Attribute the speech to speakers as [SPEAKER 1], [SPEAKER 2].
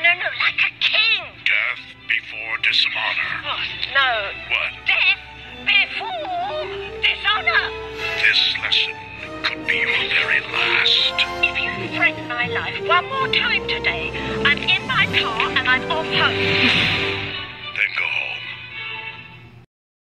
[SPEAKER 1] No, like a king.
[SPEAKER 2] Death before dishonor.
[SPEAKER 1] Oh, no.
[SPEAKER 2] What?
[SPEAKER 1] Death before dishonor.
[SPEAKER 2] This lesson could be your very last.
[SPEAKER 1] If you threaten my life one more time today, I'm in my car and I'm off home.